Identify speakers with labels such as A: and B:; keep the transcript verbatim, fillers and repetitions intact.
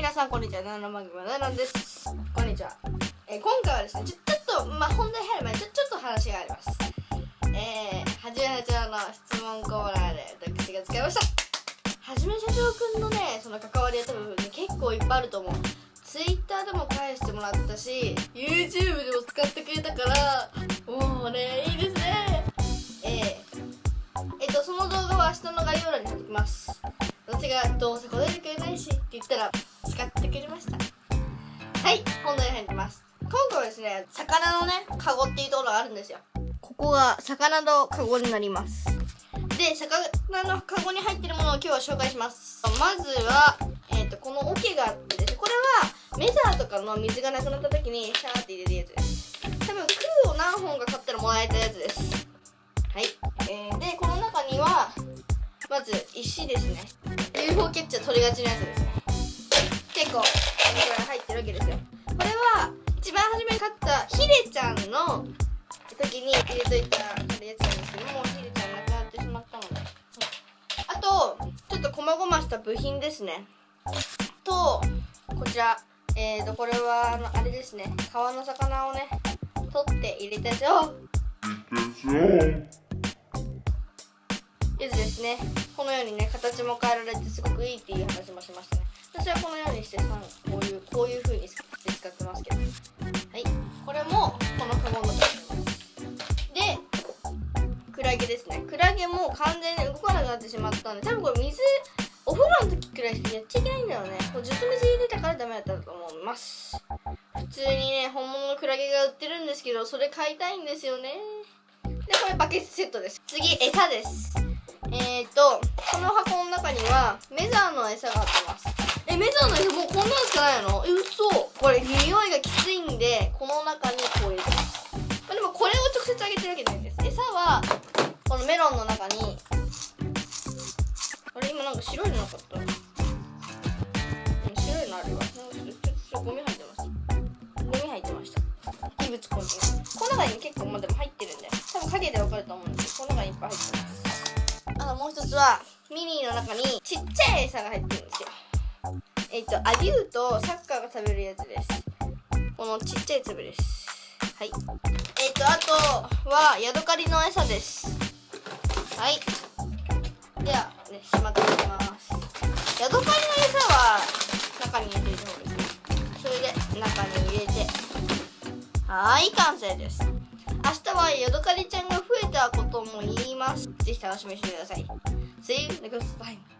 A: 皆さんこんにちは。ナナマグマナナです。こんにちは。えー、今回はですね、ちょちょっとまあ本題入る前にちょちょっと話があります。えー、はじめ社長の質問コーナーで私が使いました。はじめ社長くんのね、その関わりは多分、ね、結構いっぱいあると思う。Twitter でも返してもらったし、YouTube でも使ってくれたから、もうね、いいですね。えー、えっとその動画は下の概要欄に貼っておきます。私がどうせ答えてくれないしって言ったら使ってくれました。はい、本題に入ります。今回はですね、魚のねカゴっていうところがあるんですよ。ここが魚のカゴになります。で、魚のカゴに入ってるものを今日は紹介します。まずは、えー、とこの桶があってですね、これはメジャーとかの水がなくなった時にシャーって入れるやつです。多分空を何本か買ったらもらえたやつです。はい、えー、でこの中にはまず石ですね。 ユーフォー キャッチャー取りがちなやつですね。結構これぐらい入ってるわけですよ。これは一番初めに買ったヒデちゃんの時に入れといたやつなんですけども、ヒデちゃんなくなってしまったので、あとちょっとこまごました部品ですね。とこちら、えーとこれはあのあれですね、川の魚をね取って入れたやつをやつですね。このようにね形も変えられてすごくいいっていう話もしましたね。私はこのようにしてさこういうこういう風にして使ってますけど、はい、これもこのカゴの中にあります。でクラゲですね。クラゲも完全に動かなくなってしまったんで、多分これ水お風呂の時くらいしかやっちゃいけないんだよね。こうずっと水入れたからダメだったと思います。普通にね本物のクラゲが売ってるんですけど、それ買いたいんですよね。でこれバケツセットです。次餌です。えーとこの箱の中にはメザーの餌が入ってます。え、メザーの餌もうこんなんしかないの？え、嘘。これ匂いがきついんでこの中にこう入れてます。まあ、でもこれを直接あげてるわけじゃないです。餌はこのメロンの中に、あれ今なんか白いのなかった？うん、白いのあるわ。ちょっとゴミ入ってます。ゴミ入ってました。異物混入。この中に結構まあでも入ってるんで、多分影でわかると思うんですけど、この中にいっぱい入ってます。あともう一つはミニーの中にちっちゃい餌が入ってるんですよ。えっとアリューとサッカーが食べるやつです。このちっちゃい粒です。はい。えっとあとはヤドカリの餌です。はい。ではね、しまっていきます。ヤドカリの餌は中に入れている方ですね。それで中に入れて、はい、完成です。明日はヤドカリちゃんが増えたことも言います。ぜひ楽しみにしてください。See you next time.